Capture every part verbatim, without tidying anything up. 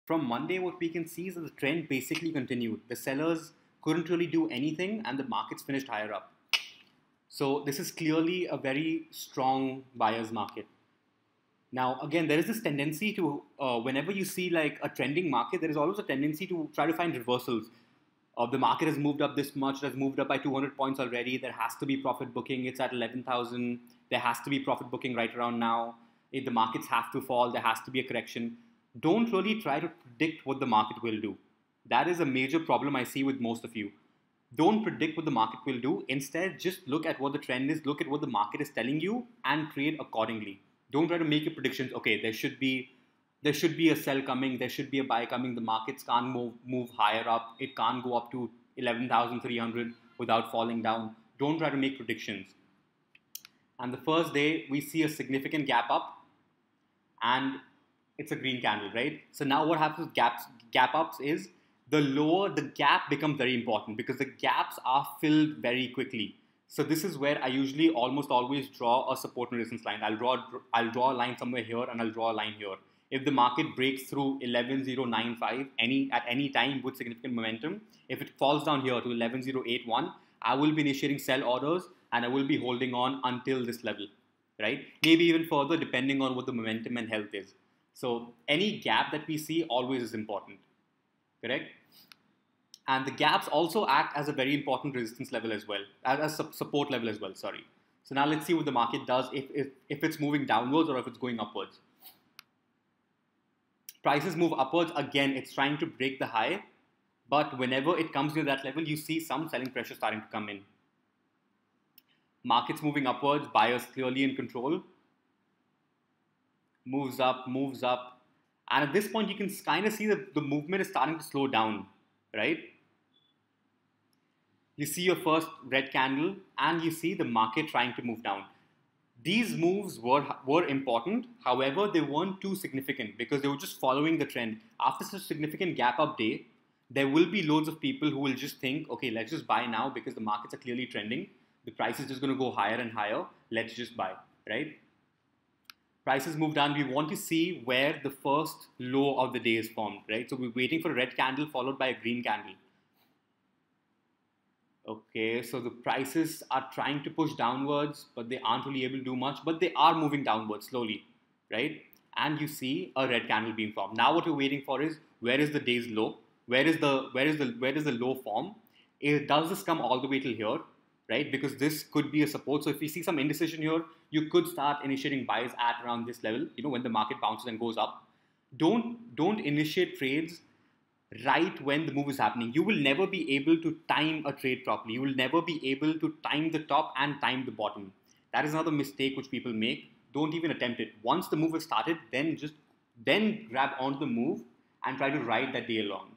from Monday, what we can see is that the trend basically continued. The sellers couldn't really do anything and the markets finished higher up. So this is clearly a very strong buyer's market. Now, again, there is this tendency to, uh, whenever you see like a trending market, there is always a tendency to try to find reversals. Uh, the market has moved up this much, it has moved up by two hundred points already. There has to be profit booking. It's at eleven thousand. There has to be profit booking right around now. If the markets have to fall, there has to be a correction. Don't really try to predict what the market will do. That is a major problem I see with most of you. Don't predict what the market will do. Instead, just look at what the trend is, look at what the market is telling you and trade accordingly. Don't try to make your predictions. Okay, there should be there should be a sell coming, there should be a buy coming. The markets can't move move higher up. It can't go up to eleven thousand three hundred without falling down. Don't try to make predictions. And the first day, we see a significant gap up and it's a green candle, right? So now what happens with gaps, gap ups is the lower the gap becomes very important because the gaps are filled very quickly. So this is where I usually almost always draw a support and resistance line. I'll draw, I'll draw a line somewhere here and I'll draw a line here. If the market breaks through eleven thousand ninety-five any, at any time with significant momentum, if it falls down here to eleven thousand eighty-one, I will be initiating sell orders and I will be holding on until this level, right? Maybe even further depending on what the momentum and health is. So any gap that we see always is important, correct? And the gaps also act as a very important resistance level as well, as a support level as well, sorry. So now let's see what the market does if, if, if it's moving downwards or if it's going upwards. Prices move upwards, again, it's trying to break the high, but whenever it comes near that level, you see some selling pressure starting to come in. Markets moving upwards, buyers clearly in control. Moves up, moves up. And at this point, you can kind of see that the movement is starting to slow down, right? You see your first red candle and you see the market trying to move down. These moves were, were important. However, they weren't too significant because they were just following the trend. After such a significant gap up day, there will be loads of people who will just think, okay, let's just buy now because the markets are clearly trending. The price is just going to go higher and higher. Let's just buy, right? Prices move down. We want to see where the first low of the day is formed, right? So we're waiting for a red candle followed by a green candle. Okay, so the prices are trying to push downwards, but they aren't really able to do much, but they are moving downwards slowly, right? And you see a red candle being formed. Now what we're waiting for is, where is the day's low? Where is the, where is the, where is the low form? It, does this come all the way till here, right? Because this could be a support. So if you see some indecision here, you could start initiating buys at around this level, you know, when the market bounces and goes up. Don't, don't initiate trades right when the move is happening. You will never be able to time a trade properly. You will never be able to time the top and time the bottom. That is another mistake which people make. Don't even attempt it. Once the move is started, then just then grab onto the move and try to ride that day along.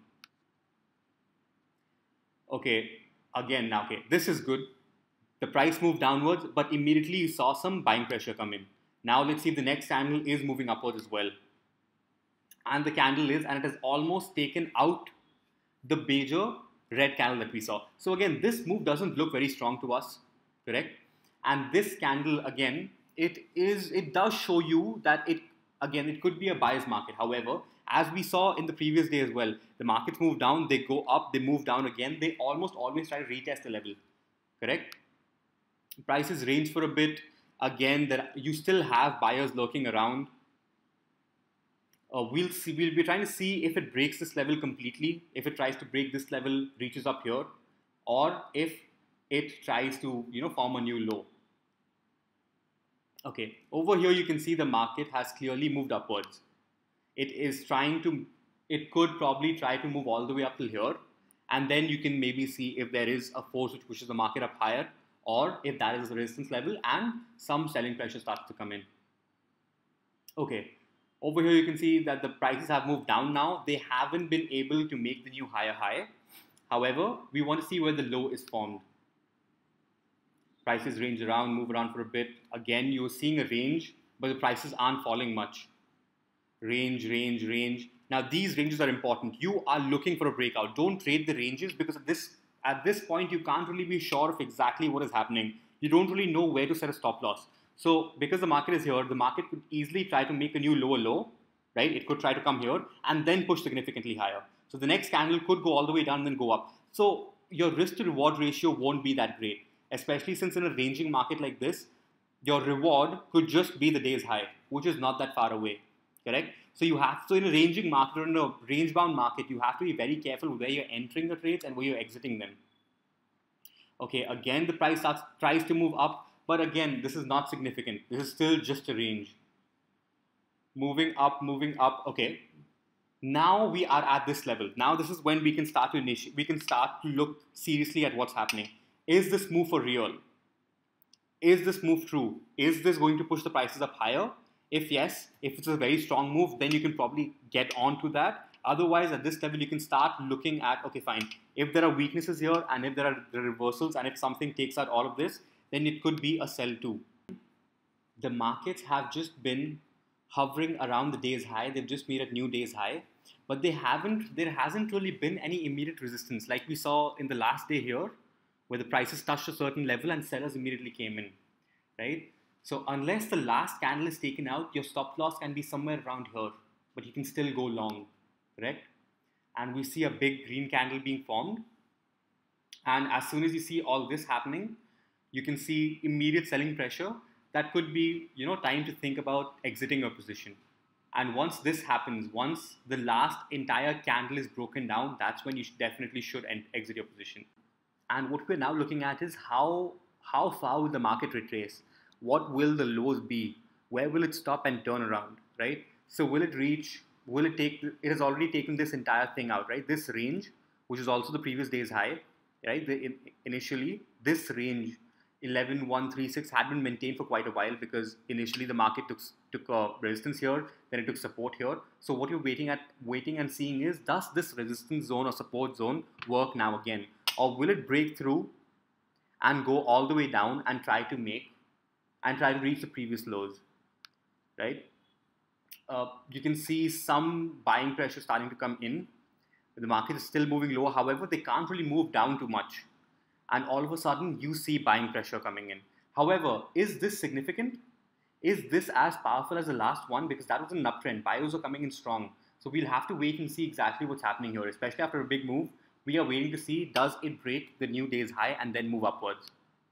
Okay, again now, okay, this is good. The price moved downwards, but immediately you saw some buying pressure come in. Now let's see if the next candle is moving upwards as well. And the candle is, and it has almost taken out the major red candle that we saw. So again, this move doesn't look very strong to us, correct? And this candle, again, it is, it does show you that it, again, it could be a buyer's market. However, as we saw in the previous day as well, the markets move down, they go up, they move down again. They almost always try to retest the level, correct? Prices range for a bit. Again, there, you still have buyers lurking around. Uh, we'll see, we'll be trying to see if it breaks this level completely, if it tries to break this level, reaches up here, or if it tries to, you know, form a new low. Okay, over here you can see the market has clearly moved upwards. It is trying to, it could probably try to move all the way up till here, and then you can maybe see if there is a force which pushes the market up higher, or if that is a resistance level and some selling pressure starts to come in. Okay. Over here, you can see that the prices have moved down now. They haven't been able to make the new higher high. However, we want to see where the low is formed. Prices range around, move around for a bit. Again, you're seeing a range, but the prices aren't falling much. Range, range, range. Now, these ranges are important. You are looking for a breakout. Don't trade the ranges because at this, at this point, you can't really be sure of exactly what is happening. You don't really know where to set a stop loss. So because the market is here, the market could easily try to make a new lower low, right? It could try to come here and then push significantly higher. So the next candle could go all the way down and then go up. So your risk to reward ratio won't be that great, especially since in a ranging market like this, your reward could just be the day's high, which is not that far away, correct? So you have so in a ranging market or in a range-bound market, you have to be very careful where you're entering the trades and where you're exiting them. Okay, again the price starts tries to move up, but again this is not significant. This is still just a range. Moving up, moving up. Okay, now we are at this level. Now this is when we can start to initiate. We can start to look seriously at what's happening. Is this move for real? Is this move true? Is this going to push the prices up higher? If yes, if it's a very strong move, then you can probably get on to that. Otherwise, at this level, you can start looking at, okay, fine. If there are weaknesses here and if there are the reversals and if something takes out all of this, then it could be a sell too. The markets have just been hovering around the day's high. They've just made a new day's high, but they haven't, there hasn't really been any immediate resistance like we saw in the last day here, where the prices touched a certain level and sellers immediately came in, right? So unless the last candle is taken out, your stop loss can be somewhere around here, but you can still go long, correct? And we see a big green candle being formed. And as soon as you see all this happening, you can see immediate selling pressure. That could be, you know, time to think about exiting your position. And once this happens, once the last entire candle is broken down, that's when you should definitely should exit your position. And what we're now looking at is how, how far will the market retrace? What will the lows be? Where will it stop and turn around, right? So will it reach, will it take, it has already taken this entire thing out, right? This range, which is also the previous day's high, right? The, in, initially, this range, eleven one three six, had been maintained for quite a while because initially the market took, took uh, resistance here, then it took support here. So what you're waiting at, waiting and seeing is, does this resistance zone or support zone work now again? Or will it break through and go all the way down and try to make and try to reach the previous lows, right? Uh, you can see some buying pressure starting to come in. The market is still moving lower. However, they can't really move down too much. And all of a sudden, you see buying pressure coming in. However, is this significant? Is this as powerful as the last one? Because that was an uptrend. Buyers are coming in strong. So we'll have to wait and see exactly what's happening here, especially after a big move. We are waiting to see, does it break the new day's high and then move upwards?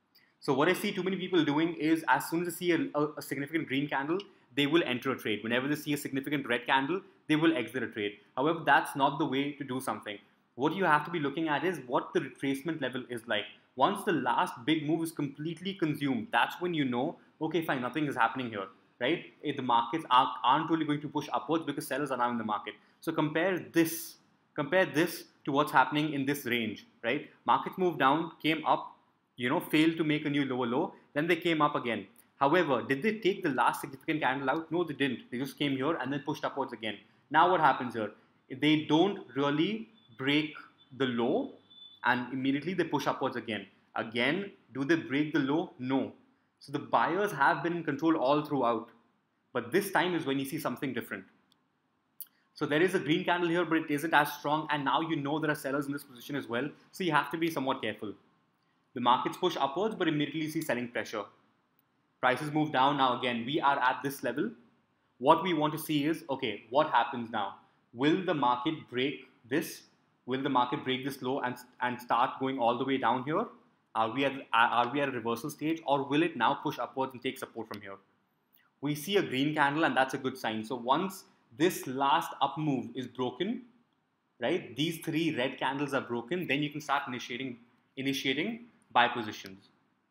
So what I see too many people doing is, as soon as they see a, a, a significant green candle, they will enter a trade. Whenever they see a significant red candle, they will exit a trade. However, that's not the way to do something. What you have to be looking at is what the retracement level is like. Once the last big move is completely consumed, that's when you know, okay, fine, nothing is happening here, right? If the markets aren't, aren't really going to push upwards because sellers are now in the market. So compare this, compare this to what's happening in this range, right? Markets moved down, came up, you know, failed to make a new lower low, then they came up again. However, did they take the last significant candle out? No, they didn't. They just came here and then pushed upwards again. Now what happens here? They don't really break the low and immediately they push upwards again. Again, do they break the low? No. So the buyers have been in control all throughout. But this time is when you see something different. So there is a green candle here, but it isn't as strong. And now you know there are sellers in this position as well. So you have to be somewhat careful. The markets push upwards, but immediately you see selling pressure. Prices move down. Now again, we are at this level. What we want to see is, okay, what happens now? Will the market break this? Will the market break this low and, and start going all the way down here? Are we, at, are we at a reversal stage, or will it now push upwards and take support from here? We see a green candle and that's a good sign. So once this last up move is broken, right, these three red candles are broken, then you can start initiating, initiating buy positions.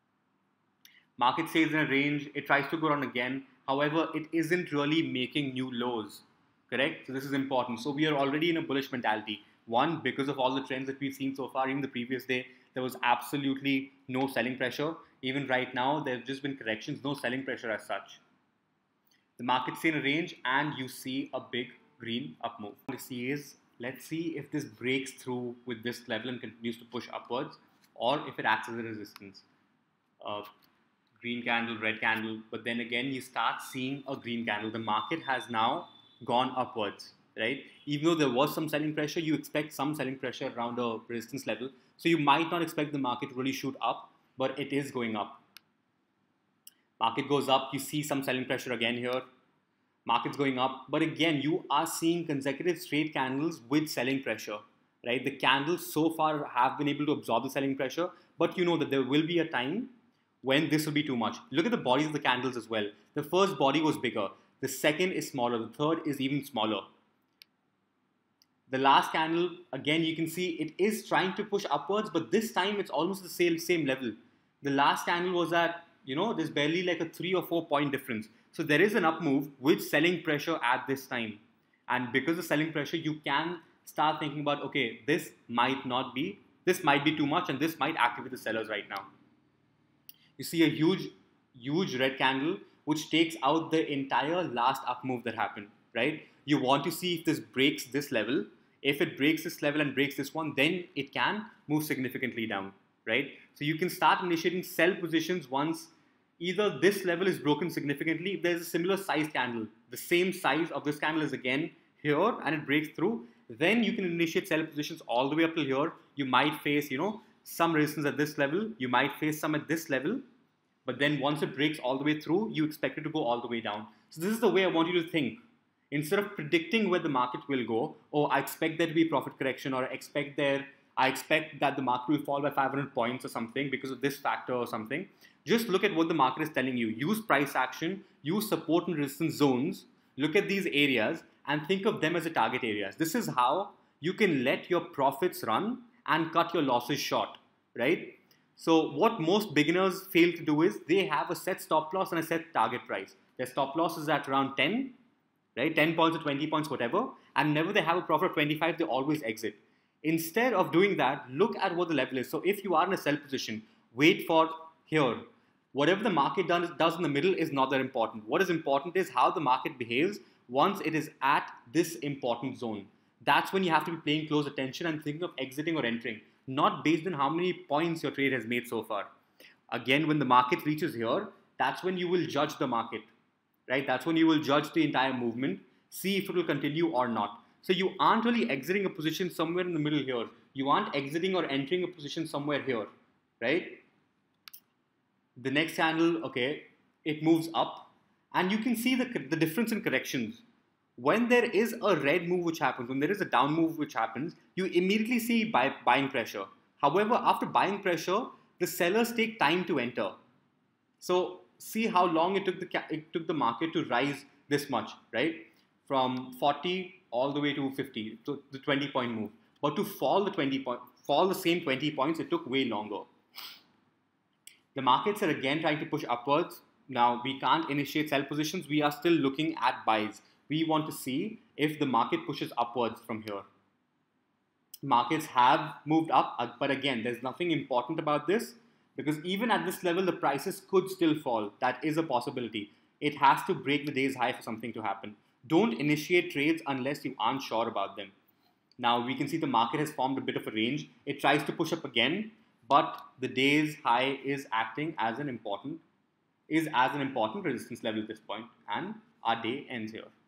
Market stays in a range, it tries to go down again. However, it isn't really making new lows, correct? So this is important. So we are already in a bullish mentality. One, because of all the trends that we've seen so far, even the previous day, there was absolutely no selling pressure. Even right now, there have just been corrections, no selling pressure as such. The market's stay in a range and you see a big green up move. What we see is, let's see if this breaks through with this level and continues to push upwards, or if it acts as a resistance. Uh, green candle, red candle, but then again you start seeing a green candle. The market has now gone upwards, right? Even though there was some selling pressure, you expect some selling pressure around a resistance level. So you might not expect the market to really shoot up, but it is going up. Market goes up, you see some selling pressure again here. market's going up. But again, you are seeing consecutive straight candles with selling pressure, right? The candles so far have been able to absorb the selling pressure, but you know that there will be a time when this will be too much. Look at the bodies of the candles as well. The first body was bigger. The second is smaller. The third is even smaller. The last candle, again, you can see it is trying to push upwards, but this time it's almost the same, same level. The last candle was at, you know, there's barely like a three or four point difference. So there is an up move with selling pressure at this time. And because of selling pressure, you can start thinking about, okay, this might not be, this might be too much, and this might activate the sellers right now. You see a huge, huge red candle, which takes out the entire last up move that happened, right? You want to see if this breaks this level. If it breaks this level and breaks this one, then it can move significantly down, right? So you can start initiating sell positions once either this level is broken significantly. If there's a similar size candle, the same size of this candle is again here and it breaks through, then you can initiate sell positions all the way up till here. You might face, you know, some resistance at this level. You might face some at this level. But then once it breaks all the way through, you expect it to go all the way down. So this is the way I want you to think. Instead of predicting where the market will go, oh, I expect there to be profit correction, or I expect there, I expect that the market will fall by five hundred points or something because of this factor or something. Just look at what the market is telling you. Use price action, use support and resistance zones, look at these areas and think of them as the target areas. This is how you can let your profits run and cut your losses short, right? So what most beginners fail to do is they have a set stop loss and a set target price. Their stop loss is at around ten, right? ten points or twenty points, whatever. And whenever they have a profit of twenty-five, they always exit. Instead of doing that, look at what the level is. So if you are in a sell position, wait for here. Whatever the market does, does in the middle is not that important. What is important is how the market behaves once it is at this important zone. That's when you have to be paying close attention and thinking of exiting or entering, not based on how many points your trade has made so far. Again, when the market reaches here, that's when you will judge the market, right? That's when you will judge the entire movement, see if it will continue or not. So you aren't really exiting a position somewhere in the middle here. You aren't exiting or entering a position somewhere here, right? The next candle, okay, it moves up and you can see the, the difference in corrections. When there is a red move which happens, when there is a down move which happens, you immediately see buy, buying pressure. However, after buying pressure, the sellers take time to enter. So see how long it took the, it took the market to rise this much, right? From forty all the way to fifty, to the twenty point move. But to fall the twenty point, fall the same twenty points, it took way longer. The markets are again trying to push upwards. Now we can't initiate sell positions. We are still looking at buys. We want to see if the market pushes upwards from here. Markets have moved up, but again, there's nothing important about this because even at this level, the prices could still fall. That is a possibility. It has to break the day's high for something to happen. Don't initiate trades unless you aren't sure about them. Now we can see the market has formed a bit of a range. It tries to push up again, but the day's high is acting as an important, is as an important resistance level at this point, and our day ends here.